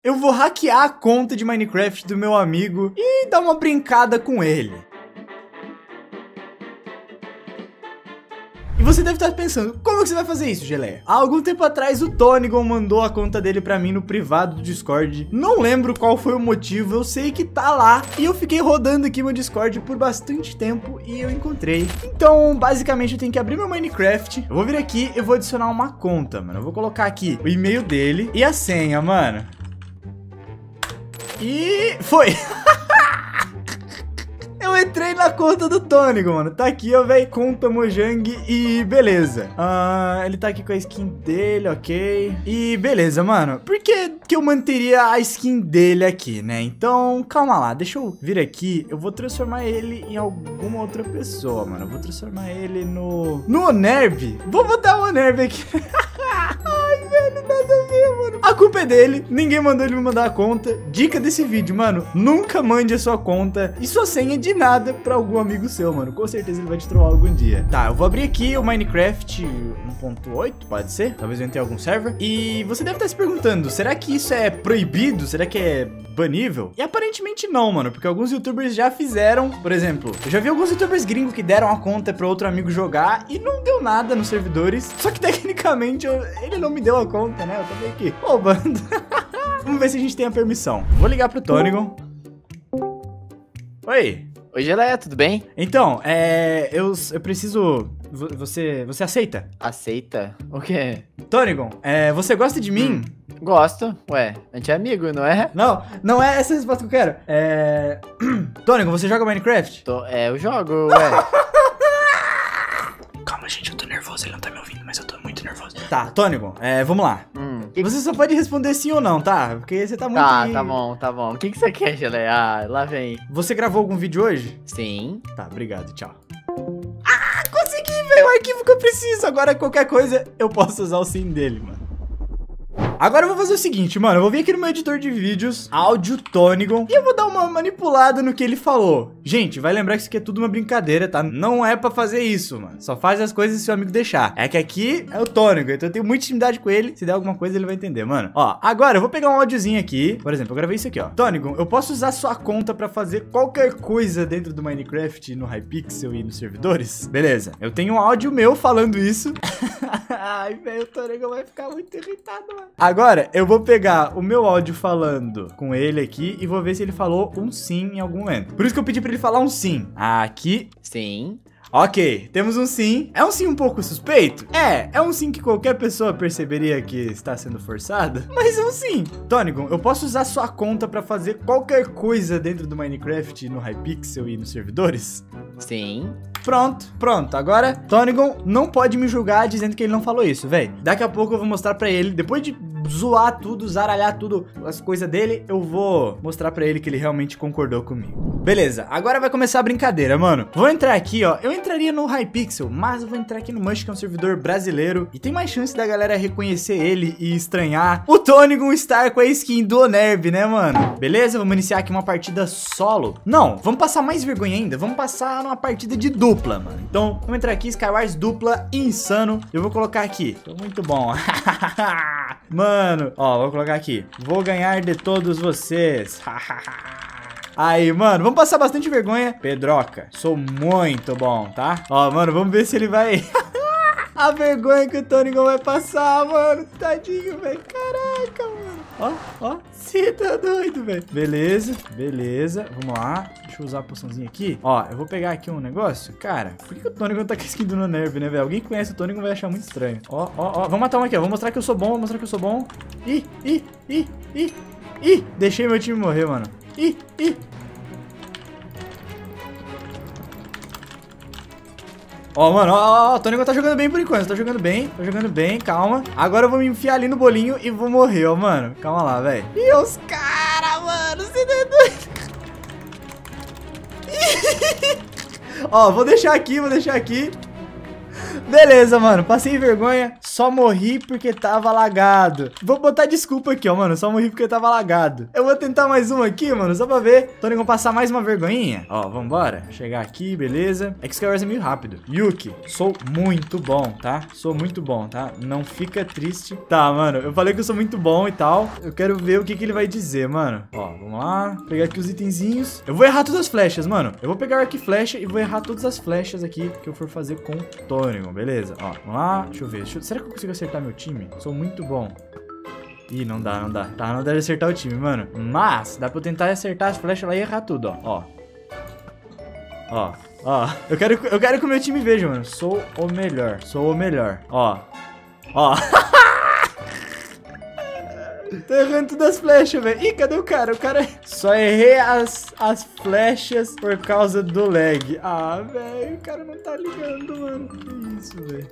eu vou hackear a conta de Minecraft do meu amigo e dar uma brincada com ele. E você deve estar pensando, como que você vai fazer isso, Geleia? Há algum tempo atrás o Tonigon mandou a conta dele pra mim no privado do Discord. Não lembro qual foi o motivo, eu sei que tá lá. E eu fiquei rodando aqui meu Discord por bastante tempo e eu encontrei. Então, basicamente, eu tenho que abrir meu Minecraft. Eu vou vir aqui e vou adicionar uma conta, mano. Eu vou colocar aqui o e-mail dele e a senha, mano. E foi! Eu entrei na conta do Tonigon, mano. Tá aqui, ó, velho. Conta Mojang e beleza. Ele tá aqui com a skin dele, ok. E beleza, mano. Por que eu manteria a skin dele aqui, né? Então, calma lá. Deixa eu vir aqui. Eu vou transformar ele em alguma outra pessoa, mano. Eu vou transformar ele no Onerv. Vou botar o Onerv aqui. Ai, velho, nada a ver, mano. A culpa é dele. Ninguém mandou ele me mandar a conta. Dica desse vídeo, mano. Nunca mande a sua conta e sua senha de nada pra algum amigo seu, mano. Com certeza ele vai te trollar algum dia. Tá, eu vou abrir aqui o Minecraft 1.8, pode ser? Talvez eu entre em algum server. E você deve estar se perguntando, será que isso é proibido? Será que é banível? E aparentemente não, mano, porque alguns youtubers já fizeram. Por exemplo, eu já vi alguns youtubers gringos que deram a conta pra outro amigo jogar e não deu nada nos servidores. Só que tecnicamente ele não me deu a conta, né? Eu tô meio que roubando. Vamos ver se a gente tem a permissão. Vou ligar pro Tonigon. Oi. Oi, Geleia, tudo bem? Então, eu preciso... Você aceita? Aceita? O quê? Tonigon, você gosta de mim? Gosto. Ué, a gente é amigo, não é? Não é essa a resposta que eu quero. Tonigon, você joga Minecraft? Eu jogo, ué. Calma, gente, eu tô nervoso. Ele não tá me ouvindo, mas eu tô muito nervoso. Tá, Tonigon, vamos lá. Você só pode responder sim ou não, tá? Porque você tá muito... Tá bom. O que você quer, Geleia? Ah, lá vem. Você gravou algum vídeo hoje? Sim. Tá, obrigado, tchau. Consegui, velho, o arquivo que eu preciso. Agora, qualquer coisa, eu posso usar o sim dele, mano. Agora eu vou fazer o seguinte, mano. Eu vou vir aqui no meu editor de vídeos, áudio Tonigon, e eu vou dar uma manipulada no que ele falou. Gente, vai lembrar que isso aqui é tudo uma brincadeira, tá? Não é pra fazer isso, mano. Só faz as coisas se seu amigo deixar. É que aqui é o Tonigon, então eu tenho muita intimidade com ele. Se der alguma coisa, ele vai entender, mano. Ó, agora eu vou pegar um áudiozinho aqui. Por exemplo, eu gravei isso aqui, ó. Tonigon, eu posso usar sua conta pra fazer qualquer coisa dentro do Minecraft, no Hypixel e nos servidores? Beleza. Eu tenho um áudio meu falando isso. Ai, velho, o Tonigon vai ficar muito irritado, mano. Agora, eu vou pegar o meu áudio falando com ele aqui e vou ver se ele falou um sim em algum momento. Por isso que eu pedi pra ele falar um sim. Aqui. Sim. Ok, temos um sim. É um sim um pouco suspeito? É um sim que qualquer pessoa perceberia que está sendo forçado, mas é um sim. Tonigon, eu posso usar sua conta pra fazer qualquer coisa dentro do Minecraft, no Hypixel e nos servidores? Sim. Pronto. Agora, Tonigon não pode me julgar dizendo que ele não falou isso, velho. Daqui a pouco eu vou mostrar pra ele, depois de zoar tudo, zaralhar tudo, as coisas dele, eu vou mostrar pra ele que ele realmente concordou comigo. Beleza, agora vai começar a brincadeira, mano. Vou entrar aqui, ó. Eu entraria no Hypixel, mas eu vou entrar aqui no Mush, que é um servidor brasileiro. E tem mais chance da galera reconhecer ele e estranhar o Tonigon estar com a skin do Onerv, né, mano? Beleza, vamos iniciar aqui uma partida solo. Não, vamos passar mais vergonha ainda. Vamos passar numa partida de dupla, mano. Então, vamos entrar aqui, Skywars dupla insano. Eu vou colocar aqui. Tô muito bom. Mano, ó, vou colocar aqui. Vou ganhar de todos vocês. Aí, mano, vamos passar bastante vergonha. Pedroca, sou muito bom, tá? Ó, mano, vamos ver se ele vai... A vergonha que o Tonigon vai passar, mano. Tadinho, velho. Caraca, mano. Ó. Você tá doido, velho. Beleza. Vamos lá. Deixa eu usar a poçãozinha aqui. Ó, eu vou pegar aqui um negócio. Cara, por que o Tonigon tá com a skin do Onerv, né, velho? Alguém que conhece o Tonigon vai achar muito estranho. Ó. Vamos matar um aqui, ó. Vou mostrar que eu sou bom. Ih. Deixei meu time morrer, mano. Ih. Ó, mano, ó, o Tonigon tá jogando bem por enquanto, tá jogando bem, calma. Agora eu vou me enfiar ali no bolinho e vou morrer, ó, mano. Calma lá, velho. E os caras, mano, você tá doido. Ó, vou deixar aqui. Beleza, mano. Passei vergonha. Só morri porque tava lagado. Vou botar desculpa aqui, ó, mano. Só morri porque tava lagado. Eu vou tentar mais uma aqui, mano. Só pra ver. Tony, vamos passar mais uma vergonhinha. Ó, vambora. Chegar aqui, beleza. É que Skywars é meio rápido. Yuki, sou muito bom, tá? Sou muito bom, tá? Não fica triste. Tá, mano. Eu falei que eu sou muito bom e tal. Eu quero ver o que ele vai dizer, mano. Ó, vamos lá. Pegar aqui os itenzinhos. Eu vou errar todas as flechas, mano. Eu vou pegar aqui flecha e vou errar todas as flechas aqui que eu for fazer com o Tony, beleza? Ó, vamos lá. Deixa eu ver. Será que eu consigo acertar meu time? Sou muito bom. Ih, não dá. Tá, não deve acertar o time, mano. Mas, dá pra eu tentar acertar as flechas lá e errar tudo, ó. Ó. Eu quero que o meu time veja, mano. Sou o melhor. Ó. Tô errando todas as flechas, velho. Ih, cadê o cara? O cara... Só errei as flechas por causa do lag. Ah, velho, o cara não tá ligando, mano. Que isso, velho.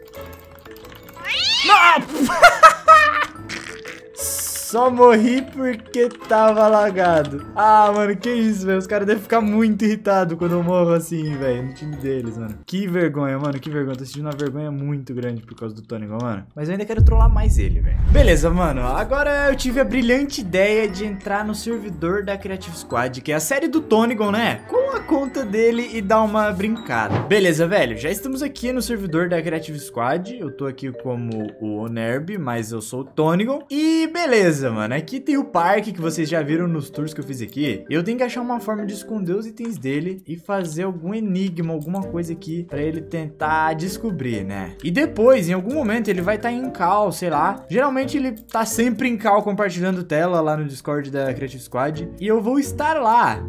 Só morri porque tava lagado. Ah, mano, que isso, velho. Os caras devem ficar muito irritados quando eu morro assim, velho, no time deles, mano. Que vergonha, mano, que vergonha. Tô sentindo uma vergonha muito grande por causa do Tony, mano. Mas eu ainda quero trollar mais ele, velho. Beleza, mano. Agora eu tive a brilhante ideia de entrar no servidor da Creative Squad, que é a série do Tonygon, né? Com a conta dele e dar uma brincada. Beleza, velho. Já estamos aqui no servidor da Creative Squad. Eu tô aqui como o Nerb, mas eu sou o Tonygon. E beleza, mano. Aqui tem o parque que vocês já viram nos tours que eu fiz aqui. Eu tenho que achar uma forma de esconder os itens dele e fazer algum enigma, alguma coisa aqui pra ele tentar descobrir, né? E depois, em algum momento, ele vai estar em call, sei lá. Geralmente ele tá sempre em call compartilhando tela lá no Discord da Creative Squad. E eu vou estar lá.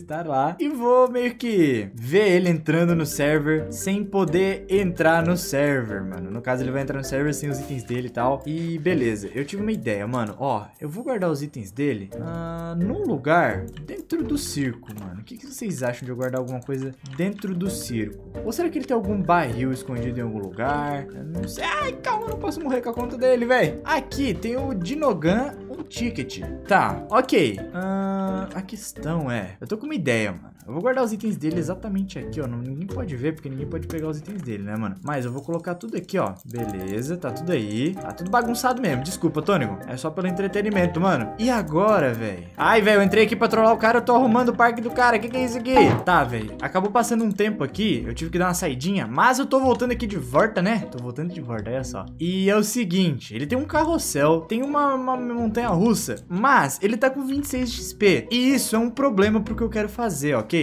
E vou meio que ver ele entrando no server sem poder entrar no server, mano. No caso, ele vai entrar no server sem os itens dele e tal. E beleza, eu tive uma ideia, mano. Ó, eu vou guardar os itens dele num lugar dentro do circo, mano. O que vocês acham de eu guardar alguma coisa dentro do circo? Ou será que ele tem algum barril escondido em algum lugar? Eu não sei. Ai, calma, eu não posso morrer com a conta dele, velho. Aqui tem o Dinogan, um ticket. Tá, ok. A questão é... Eu tô com uma ideia, mano. Eu vou guardar os itens dele exatamente aqui, ó. Ninguém pode ver, porque ninguém pode pegar os itens dele, né, mano? Mas eu vou colocar tudo aqui, ó. Beleza, tá tudo aí. Tá tudo bagunçado mesmo. Desculpa, Tônigo. É só pelo entretenimento, mano. E agora, velho? Ai, velho, eu entrei aqui pra trollar o cara. Eu tô arrumando o parque do cara. Que é isso aqui? Tá, velho. Acabou passando um tempo aqui. Eu tive que dar uma saidinha. Mas eu tô voltando aqui de volta, né? Tô voltando de volta, olha só. E é o seguinte. Ele tem um carrossel. Tem uma montanha-russa. Mas ele tá com 26 de XP. E isso é um problema pro que eu quero fazer, ok?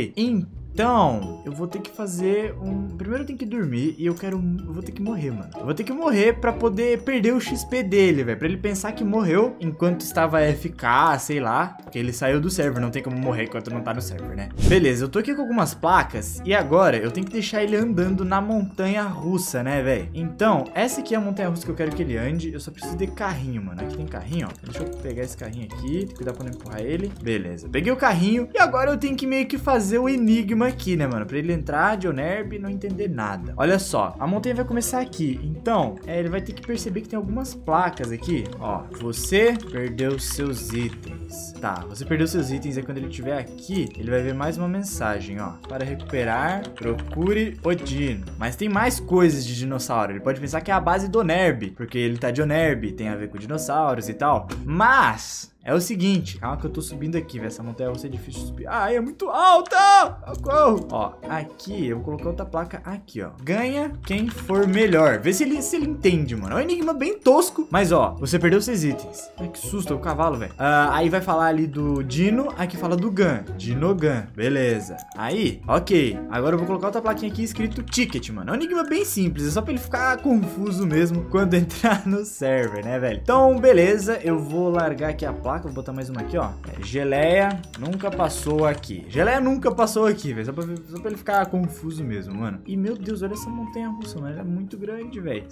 Então, eu vou ter que fazer Primeiro eu tenho que dormir e eu vou ter que morrer, mano. Eu vou ter que morrer pra poder perder o XP dele, velho. Pra ele pensar que morreu enquanto estava AFK, sei lá. Porque ele saiu do server, não tem como morrer enquanto não tá no server, né? Beleza, eu tô aqui com algumas placas e agora eu tenho que deixar ele andando na montanha-russa, né, velho? Então, essa aqui é a montanha-russa que eu quero que ele ande. Eu só preciso de carrinho, mano. Aqui tem carrinho, ó. Deixa eu pegar esse carrinho aqui. Cuidar pra não empurrar ele. Beleza, peguei o carrinho e agora eu tenho que meio que fazer o enigma aqui, né, mano? Pra ele entrar de Onerb e não entender nada. Olha só, a montanha vai começar aqui. Então, ele vai ter que perceber que tem algumas placas aqui. Ó, você perdeu seus itens. Tá, você perdeu seus itens. E quando ele estiver aqui, ele vai ver mais uma mensagem, ó. Para recuperar, procure o Dino. Mas tem mais coisas de dinossauro. Ele pode pensar que é a base do Onerb, porque ele tá de Onerb, tem a ver com dinossauros e tal. Mas... é o seguinte, calma que eu tô subindo aqui, velho. Essa montanha vai ser difícil de subir. Ai, é muito alta! Socorro! Ó, aqui, eu vou colocar outra placa aqui, ó. Ganha quem for melhor. Vê se ele entende, mano. É um enigma bem tosco. Mas, ó, você perdeu seus itens. Ai, que susto, é o cavalo, velho. Aí vai falar ali do Dino. Aqui fala do Gun. Dinogan. Beleza. Aí, ok. Agora eu vou colocar outra plaquinha aqui escrito Ticket, mano. É um enigma bem simples. É só pra ele ficar confuso mesmo quando entrar no server, né, velho? Então, beleza. Eu vou largar aqui a placa. Vou botar mais uma aqui, ó. Geleia nunca passou aqui. Geleia nunca passou aqui, velho. Só pra ele ficar confuso mesmo, mano. E, meu Deus, olha essa montanha-russa, mano. Ela é muito grande, velho.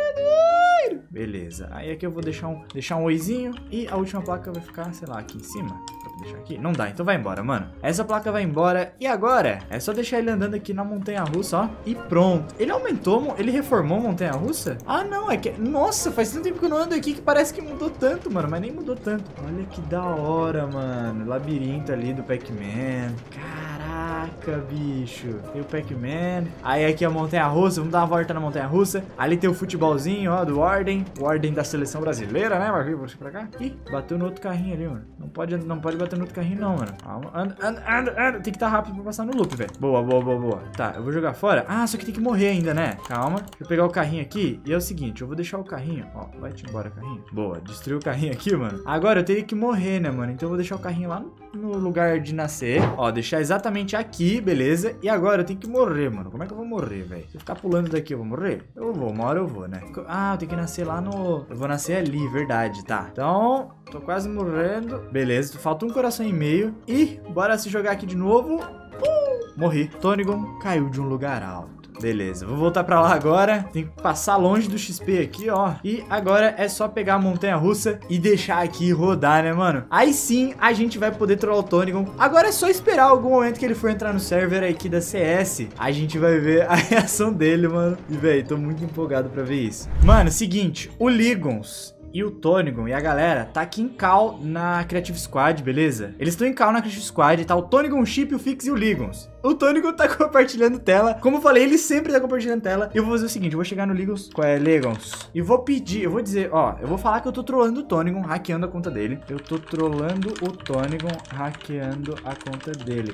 Beleza. Aí aqui eu vou deixar um oizinho. E a última placa vai ficar, sei lá, aqui em cima. Dá pra deixar aqui? Não dá, então vai embora, mano. Essa placa vai embora. E agora? É só deixar ele andando aqui na montanha-russa, ó. E pronto. Ele aumentou, ele reformou a montanha-russa? Ah, não, é que... nossa, faz tanto tempo que eu não ando aqui que parece que mudou tanto, mano. Mas nem mudou tanto. Olha que da hora, mano. Labirinto ali do Pac-Man. Caraca. Caraca, bicho. Tem o Pac-Man. Aí aqui a montanha-russa. Vamos dar uma volta na montanha-russa. Ali tem o futebolzinho, ó, do Warden. Warden da seleção brasileira, né? Vai vir pra cá. Ih, bateu no outro carrinho ali, mano. Não pode bater no outro carrinho, não, mano. Calma. Anda. Tem que estar rápido pra passar no loop, velho. Boa. Tá, eu vou jogar fora. Ah, só que tem que morrer ainda, né? Calma. Deixa eu pegar o carrinho aqui. E é o seguinte, eu vou deixar o carrinho. Ó, vai-te embora, carrinho. Boa, destruiu o carrinho aqui, mano. Agora eu teria que morrer, né, mano? Então eu vou deixar o carrinho lá no lugar de nascer. Ó, deixar exatamente aqui, beleza? E agora eu tenho que morrer, mano. Como é que eu vou morrer, velho? Se eu ficar pulando daqui, eu vou morrer? Eu vou, uma hora eu vou, né? Ah, eu tenho que nascer lá no... Eu vou nascer ali, verdade, tá. Então, tô quase morrendo. Beleza, falta um coração e meio. E bora se jogar aqui de novo. Morri. Tonigon caiu de um lugar alto. Beleza, vou voltar pra lá agora. Tem que passar longe do XP aqui, ó. E agora é só pegar a montanha-russa e deixar aqui rodar, né, mano? Aí sim, a gente vai poder trollar o Tonigon. Agora é só esperar algum momento que ele for entrar no server aqui da CS. A gente vai ver a reação dele, mano. E, velho, tô muito empolgado pra ver isso. Mano, seguinte, o Ligons e o Tonigon e a galera tá aqui em call na Creative Squad, beleza? Eles estão em call na Creative Squad, tá o Tonigon, o Chip, o Fix e o Ligons. O Tonigon tá compartilhando tela. Como eu falei, ele sempre tá compartilhando tela. E eu vou fazer o seguinte, eu vou chegar no Ligons, qual é, Ligons? E vou pedir, eu vou dizer, ó, eu vou falar que eu tô trollando o Tonigon, hackeando a conta dele. Eu tô trollando o Tonigon, hackeando a conta dele.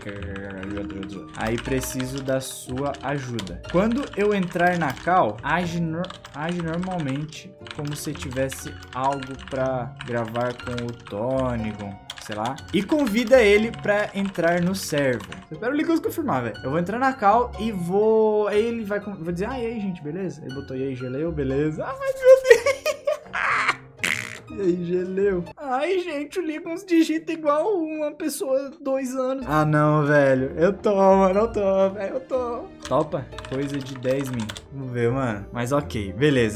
Aí preciso da sua ajuda. Quando eu entrar na call, age normalmente como se tivesse algo pra gravar com o Tonigon, sei lá, e convida ele pra entrar no server. Eu espero o Ligons confirmar, velho. Eu vou entrar na call e vou... Aí ele vai... Vou dizer, e aí, gente, beleza? Ele botou, e aí, geleu, beleza? Ai, meu Deus! E aí, geleu? Ai, gente, o Ligons digita igual uma pessoa 2 anos. Ah, não, velho. Eu tô, mano. Eu tô, velho. Eu tô. Topa? Coisa de 10 mil. Vamos ver, mano. Mas ok. Beleza.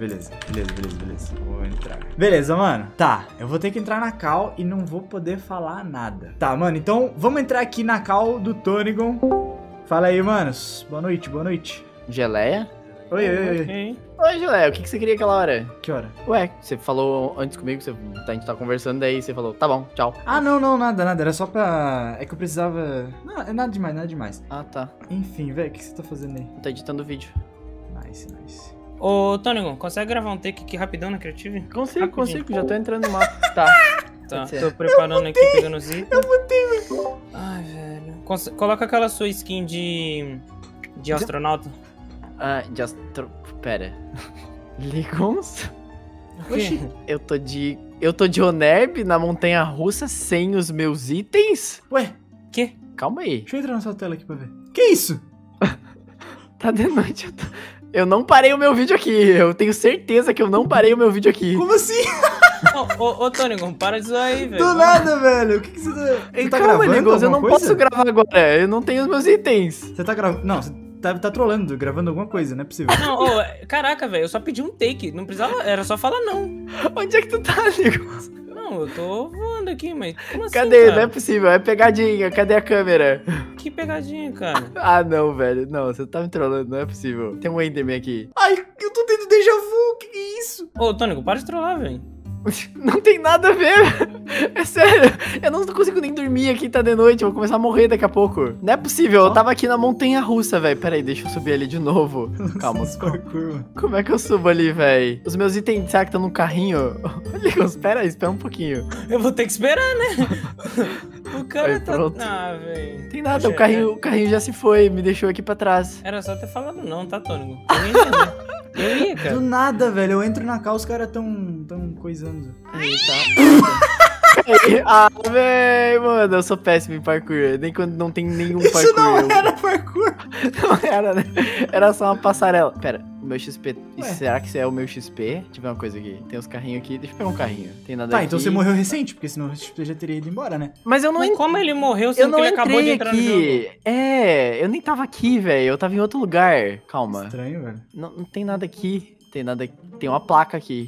Vou entrar. Beleza, mano. Tá. Eu vou ter que entrar na call e não vou poder falar nada. Tá, mano. Então, vamos entrar aqui na call do Tonigon. Fala aí, manos. Boa noite. Geleia? Oi. Oi, Geleia, o que você queria aquela hora? Que hora? Ué, você falou antes comigo, a gente tá conversando, daí você falou, tá bom, tchau. Ah, não, nada. Era só pra... É que eu precisava... Não, é nada demais. Ah, tá. Enfim, velho, o que você tá fazendo aí? Tá editando o vídeo. Nice. Ô, Tonigon, consegue gravar um take aqui rapidão na Creative? Consigo, já tô entrando no mapa. Tá. Tá, tô preparando aqui, pegando os itens. Eu botei, velho. Ai, velho. Coloca aquela sua skin de astronauta. Pera. Ligons? Oxi. Eu tô de Onerb na montanha-russa sem os meus itens? Ué, Que? Calma aí. deixa eu entrar na sua tela aqui pra ver. Que isso? Tá de noite. Eu não parei o meu vídeo aqui. Eu tenho certeza que eu não parei o meu vídeo aqui. Como assim? Ô, Tonigon, para de zoar aí, velho. Do nada, velho. O que você tá... Você tá Calma, gravando Ligons, eu alguma não coisa? posso gravar agora. Eu não tenho os meus itens. Você tá gravando... Não, você tá trolando, gravando alguma coisa, não é possível. Não, caraca, velho, eu só pedi um take. Não precisava, era só falar não. Onde é que tu tá, Ligons? Não, eu tô voando aqui, mas como assim, Cadê? cara? Não é possível, é pegadinha. Cadê a câmera? Que pegadinha, cara. Ah, não, velho. Não, você tá me trollando, não é possível. Tem um Enderman aqui. Ai, eu tô tendo déjà vu, que é isso? Ô, Tonigon, para de trollar, velho. Não tem nada a ver. É sério. Eu não consigo nem dormir aqui, tá de noite. Eu vou começar a morrer daqui a pouco. Não é possível. Eu tava aqui na montanha-russa, velho. Pera aí, deixa eu subir ali de novo. Calma. Como é que eu subo ali, velho? Os meus itens, será que estão no carrinho? Ligons, espera aí, espera um pouquinho. Eu vou ter que esperar, né? O cara Aí, tá... pronto. Ah, velho. Tem nada, o carrinho já se foi. Me deixou aqui pra trás. Era só ter falado não, tá, Tonigon? Eu ia entender. Eu ia, cara. Do nada, velho. Eu entro na cal, os caras tão coisando. Ah, véi, mano, eu sou péssimo em parkour. Nem quando não tem nenhum parkour. Isso não era parkour. Não era, né? Era só uma passarela. Pera, o meu XP. Ué. Será que isso é o meu XP? Deixa eu ver uma coisa aqui. Tem os carrinhos aqui. Deixa eu pegar um carrinho. Tem nada Tá, aqui. então você morreu recente, porque senão você já teria ido embora, né? Mas eu não Mas entrei. como ele morreu, Eu sendo que não ele acabou de entrei entrar no jogo? aqui. É, eu nem tava aqui, velho. Eu tava em outro lugar. Calma. Estranho, velho. Não tem nada aqui. Tem nada aqui. Tem uma placa aqui.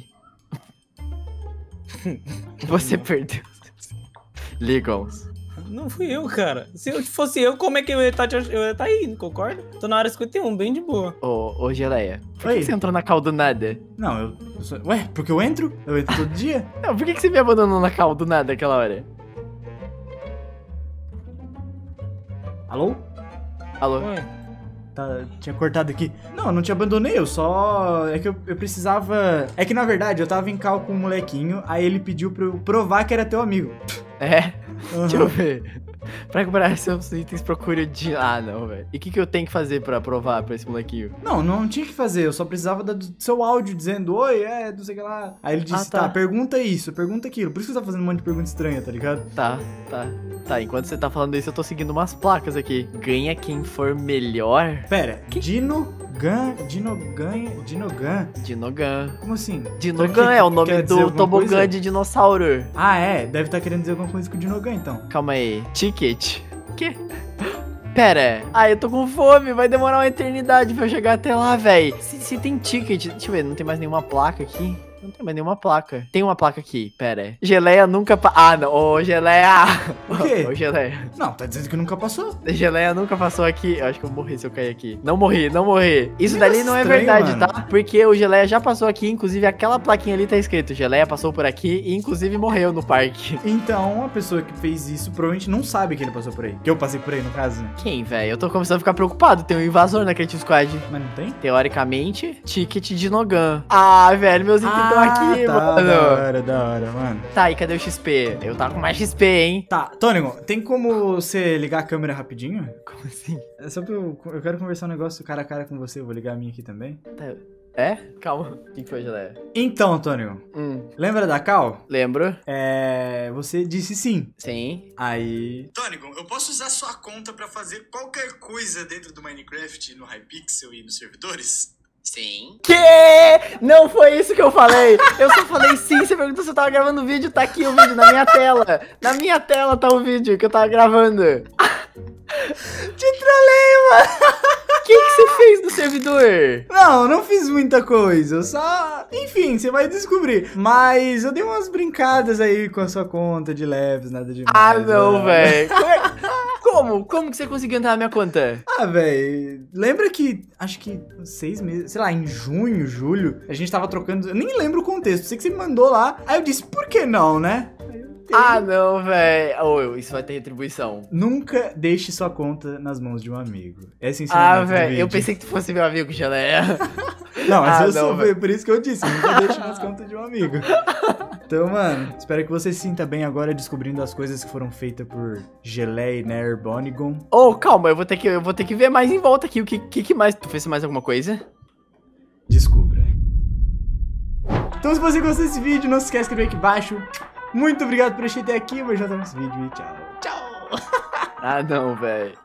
Você perdeu. Ligons. Não fui eu, cara. Se eu fosse eu, como é que eu ia estar aí, concorda? Tô na área 51, bem de boa. Ô, Geleia. Por Oi. que você entrou na cal do nada? Não, eu só... Ué, porque eu entro? Eu entro todo dia? Não, por que você me abandonou na cal do nada aquela hora? Alô? Alô? Oi. Tá, tinha cortado aqui. Não, eu não te abandonei, eu só... É que eu precisava... É que, na verdade, eu tava em cal com um molequinho, aí ele pediu pra eu provar que era teu amigo. É? Uhum. Deixa eu ver. Pra comprar seus itens, procure de... Ah, não, velho. E o que eu tenho que fazer pra provar pra esse molequinho? Não tinha que fazer, eu só precisava do seu áudio dizendo, oi, não sei o que lá. Aí ele disse, tá, pergunta isso, pergunta aquilo. Por isso que você tá fazendo um monte de pergunta estranha, tá ligado? Tá, enquanto você tá falando isso, eu tô seguindo umas placas aqui. Ganha quem for melhor? Pera, Dinogan? Como assim? Dinogan é o nome Quer dizer do alguma tobogã coisa? de dinossauro. Ah, deve estar querendo dizer alguma coisa com o Dinogan, então. Calma aí. Ticket? Que? Pera. Eu tô com fome. Vai demorar uma eternidade pra eu chegar até lá, véi. Se tem ticket... Deixa eu ver, não tem mais nenhuma placa aqui. Não tem mais nenhuma placa. Tem uma placa aqui, pera. Geleia nunca... não. Ô, Geleia. O quê? Ô, Geleia. Não, tá dizendo que nunca passou. Geleia nunca passou aqui. Eu acho que eu vou morrer se eu cair aqui. Não morri. Isso dali não é estranho, verdade, mano. tá? Porque o Geleia já passou aqui. Inclusive, aquela plaquinha ali tá escrito. Geleia passou por aqui e, inclusive, morreu no parque. Então, a pessoa que fez isso provavelmente não sabe que ele passou por aí. Que eu passei por aí, no caso, né? Quem, velho? Eu tô começando a ficar preocupado. Tem um invasor na Creative Squad. Mas não tem? Teoricamente, ticket de Nogan. Velho, meus itens estão aqui, tá, mano. Da hora, mano. Tá, e cadê o XP? Eu tava com mais XP, hein? Tá, Tônigo, tem como você ligar a câmera rapidinho? Como assim? É só pra eu quero conversar um negócio cara a cara com você, eu vou ligar a minha aqui também. É? Calma. O que foi, Geleia? Então, Tônigo, lembra da Cal? Lembro. Você disse sim. Sim. Aí... Tônigo, eu posso usar sua conta pra fazer qualquer coisa dentro do Minecraft, no Hypixel e nos servidores? Sim. Que? Não foi isso que eu falei. Eu só falei sim. Você perguntou se eu tava gravando o vídeo. Tá aqui o vídeo na minha tela. Na minha tela tá o vídeo que eu tava gravando. Te trolei, mano. O que você fez no servidor? Não fiz muita coisa, eu só... Enfim, você vai descobrir. Mas eu dei umas brincadas aí com a sua conta de leves, nada demais. Não, velho. Como que você conseguiu entrar na minha conta? Velho, lembra que, acho que 6 meses, sei lá, em junho, julho, a gente tava trocando, eu nem lembro o contexto, sei que você me mandou lá, aí eu disse, por que não, né? Não, velho. Isso vai ter retribuição. Nunca deixe sua conta nas mãos de um amigo. Esse ensinamento do velho, vídeo. eu pensei que tu fosse meu amigo, Geleia. Não, mas eu sou, véio. por isso que eu disse, nunca deixe nas contas de um amigo. Então, mano, espero que você se sinta bem agora descobrindo as coisas que foram feitas por Geleia e Nair Bonigon. Calma, eu vou ter que ver mais em volta aqui. O que mais? Tu fez mais alguma coisa? Descubra. Então, se você gostou desse vídeo, não se esquece de inscrever aqui embaixo. Muito obrigado por assistir até aqui, vou juntar nesse vídeo e tchau. Tchau! Não, velho.